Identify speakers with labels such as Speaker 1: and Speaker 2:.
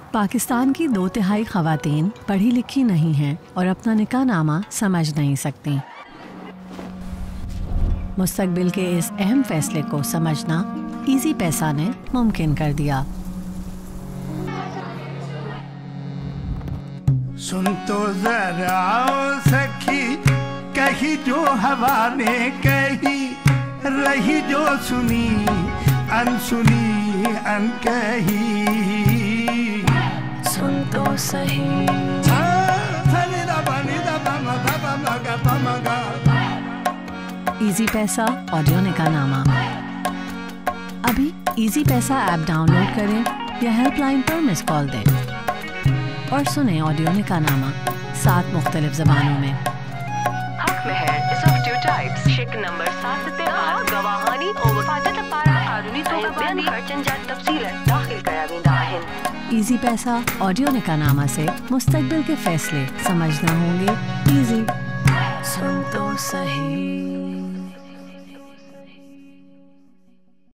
Speaker 1: पाकिस्तान की 2/3 ख़वातीन पढ़ी लिखी नहीं हैं और अपना निकाहनामा समझ नहीं सकती। मुस्तकबिल के इस अहम फैसले को समझना इजी पैसा ने मुमकिन कर दिया।
Speaker 2: सुन तो जरा सखी, कही जो हवा ने कही, रही जो सुनी अनसुनी अनकही।
Speaker 1: सुन तो सही। इजी पैसा ऑडियो निकाहनामा। अभी इजी पैसा ऐप डाउनलोड करें या हेल्पलाइन पर मिस कॉल दें और सुने ऑडियो निकाहनामा 7 मुख्तलिफ ज़बानों में।
Speaker 3: हक महर इस ऑफ 2 टाइप्स शिक नंबर 7 गवाहानी और फादत पारा कानूनी तौर खर्चन जात तफसील दाखिल करावींदा आहिन।
Speaker 1: इजी पैसा ऑडियो निकाहनामा से मुस्तकबिल के फैसले समझना होंगे इजी। सुन तो सही।